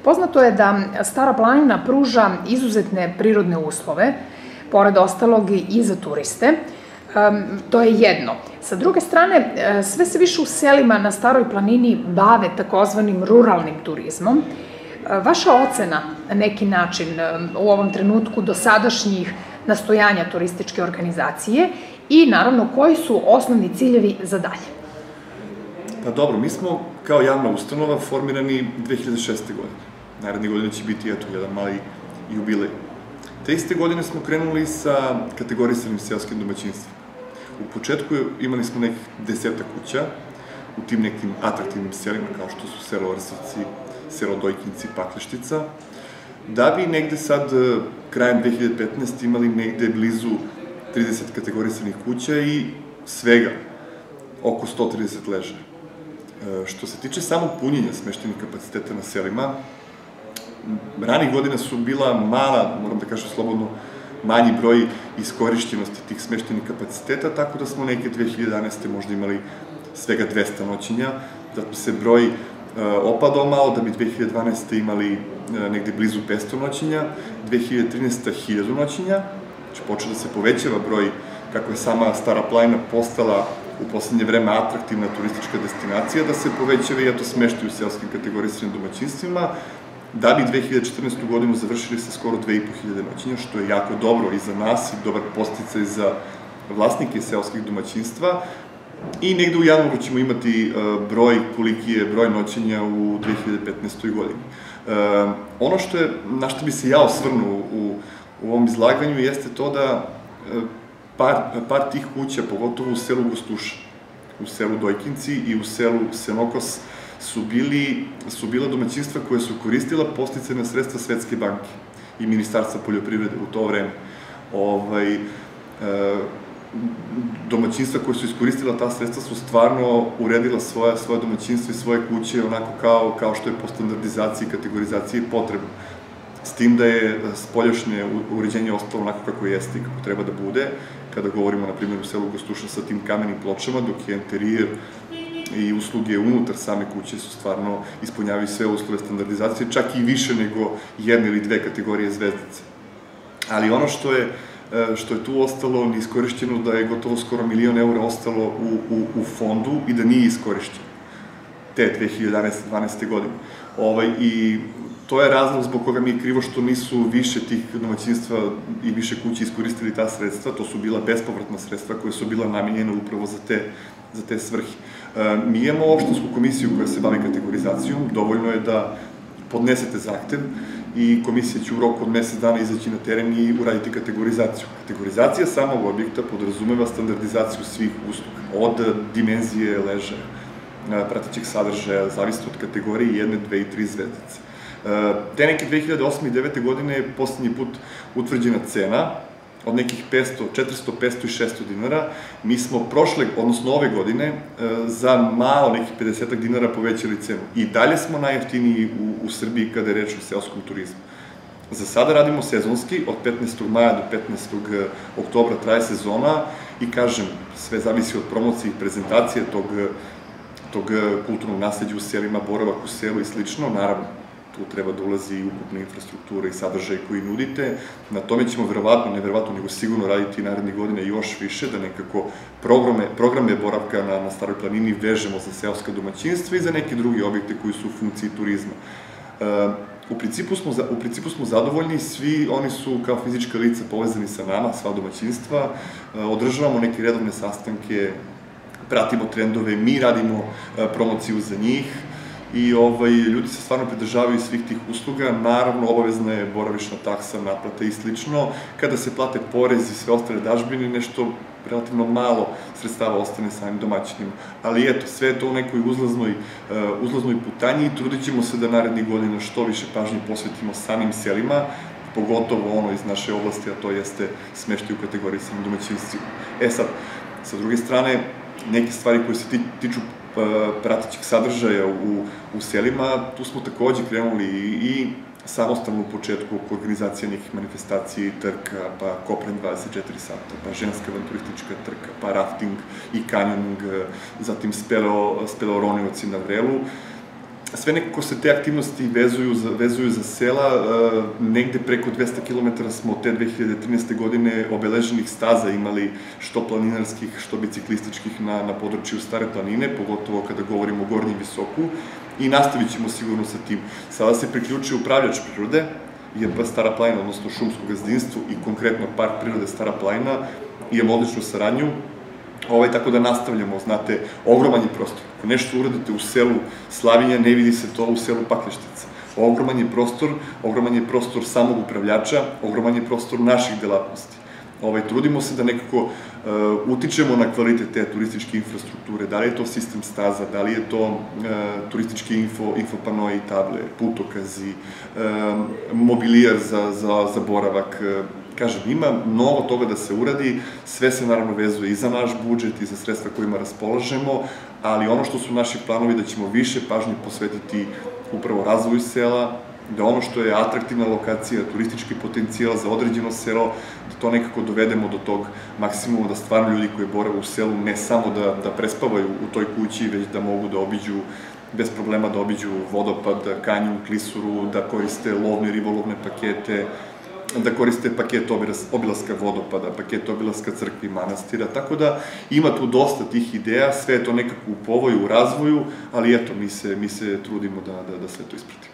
Poznato je da Stara planina pruža izuzetne prirodne uslove, pored ostalog i za turiste. To je jedno. Sa druge strane, sve se više u selima na Staroj planini bave takozvanim ruralnim turizmom. Vaša ocena na neki način u ovom trenutku dosadašnjih nastojanja turističke organizacije i naravno koji su osnovni ciljevi za dalje? Pa dobro, mi smo kao javna ustanova formirani 2006. godine. Naredne godine će biti jedan mali jubilej. Te iste godine smo krenuli sa kategorisanim seoskim domaćinstvima. U početku imali smo nekih 10 kuća u tim nekim atraktivnim selima kao što su selo Orsovci, selo Dojkinci, Paklištica, da bi negde sad krajem 2015 imali negde blizu 30 kategorisanih kuća i svega oko 130 ležaja. Što se tiče samog punjenja smeštenih kapaciteta na selima, ranih godina su bila mala, moram da kažem slobodno, manji broj iskorišćenosti tih smeštenih kapaciteta, tako da smo neke 2011. možda imali svega 200 noćenja, da se broj opadao malo, da bi 2012. imali negde blizu 500 noćenja, 2013. 1000 noćenja, znači počeo da se povećava broj, kako je sama Stara planina postala u poslednje vreme atraktivna turistička destinacija, da se povećava i eto smeštaju u seoskim kategorisanim domaćinstvima, da bi 2014. godinu završili sa skoro 2500 noćenja, što je jako dobro i za nas i dobar podsticaj za vlasnike seoskih domaćinstva. I negde u januaru ćemo imati broj, koliki je broj noćenja u 2015. godini. Ono na što bi se ja osvrnuo u ovom izlaganju jeste to da par tih kuća, pogotovo u selu Gostuša, u selu Dojkinci i u selu Senokos, su bila domaćinstva koje su koristila podsticajna sredstva Svetske banke i Ministarstva poljoprivrede u to vreme. Domaćinstva koje su iskoristila ta sredstva su stvarno uredila svoje domaćinstvo i svoje kuće onako kao što je po standardizaciji i kategorizaciji potrebno. S tim da je spoljašnje uređenje ostalo onako kako jeste i kako treba da bude, kada govorimo, na primjer, u selu Gostuša sa tim kamenim pločama, dok je interijer i usluge unutar same kuće su stvarno ispunjavaju sve uslove standardizacije, čak i više nego jedne ili dve kategorije zvezdice. Ali ono što je tu ostalo neiskorišćeno, da je gotovo skoro 1 milion € ostalo u fondu i da nije iskorišćeno te 2011-2012. godine. I to je razlog zbog koga mi je krivo što nisu više tih domaćinstva i više kuće iskoristili ta sredstva. To su bila bespovratna sredstva koja su bila namenjena upravo za te svrhe. Mi imamo opštinsku komisiju koja se bavi kategorizacijom, dovoljno je da podnesete zahtev i komisija će u roku od mesec dana izaći na teren i uraditi kategorizaciju. Kategorizacija samog objekta podrazumeva standardizaciju svih usluga, od dimenzije ležaja, pratećeg sadržaja, zavisno od kategorije 1, 2 i 3 zvezdice. Te neke 2008. i 2009. godine je poslednji put utvrđena cena od nekih 400, 500 i 600 dinara. Mi smo odnosno ove godine, za malo nekih 50 dinara povećali cenu. I dalje smo najjeftiniji u Srbiji kada je reč o seoskom turizmu. Za sada radimo sezonski, od 15. maja do 15. oktobra traje sezona i kažem, sve zavisi od promocije i prezentacije tog kulturnog nasleđa u selima, boravak u selu i slično. Naravno, tu treba da ulazi i ukupna infrastruktura i sadržaj koji nudite. Na tome ćemo neverovatno, nego sigurno raditi narednih godina još više, da nekako programe boravka na Staroj planini vežemo za seoska domaćinstva i za neke druge objekte koji su u funkciji turizma. U principu smo zadovoljni, svi oni su kao fizička lica povezani sa nama, sva domaćinstva, održavamo neke redovne sastanke, pratimo trendove, mi radimo promociju za njih, i ljudi se stvarno pridržavaju svih tih usluga. Naravno, obavezna je boravišna taksa, naplata i slično. Kada se plate porez i sve ostale dažbine, nešto relativno malo sredstava ostane samim domaćinima. Ali eto, sve je to u nekoj uzlaznoj putanji i trudit ćemo se da narednih godina što više pažnje posvetimo samim selima, pogotovo ono iz naše oblasti, a to jeste smeštaj u kategorisanim domaćinstvima. Sad, sa druge strane, neke stvari koje se tiču pratećeg sadržaja u selima, tu smo takođe krenuli i samostalno u početku oko organizacije nekih manifestacija i trka, pa Kopren 24 sata, pa ženska avanturistička trka, pa rafting i kanjoning, zatim speleoronioci na vrelu. sve nekako se te aktivnosti vezuju za sela, negde preko 200 km smo te 2013. godine obeleženih staza imali, što planinarskih, što biciklističkih na području Stare planine, pogotovo kada govorimo o Gornjem Visoku, i nastavit ćemo sigurno sa tim. Sada se priključuje upravljač prirode, IAP Stara planina, odnosno šumsko gazdinstvo i konkretno Park prirode Stara planina, imamo odličnu saradnju, tako da nastavljamo, znate, ogroman je prostor. Ako nešto uradite u selu Slavinja, ne vidi se to u selu Pakleštica. Ogroman je prostor samog upravljača, ogroman je prostor naših delatnosti. Trudimo se da nekako utičemo na kvalitet te turističke infrastrukture, da li je to sistem staza, da li je to turistički infopanoji, table, putokazi, mobilijar za boravak. Kažem, ima mnogo toga da se uradi, sve se naravno vezuje i za naš budžet i za sredstva kojima raspolažemo, ali ono što su naši planovi da ćemo više pažnje posvetiti upravo razvoju sela, da ono što je atraktivna lokacija, turistički potencijal za određeno selo, da to nekako dovedemo do tog maksimuma, da stvarno ljudi koji borave u selu ne samo da prespavaju u toj kući, već da mogu da obiđu, bez problema da obiđu vodopad, kanju, klisuru, da koriste lovne, ribolovne pakete, da koriste paket obilaska vodopada, paket obilaska crkvi i manastira, tako da ima tu dosta tih ideja, sve je to nekako u povoju, u razvoju, ali eto, mi se trudimo da sve to ispratimo.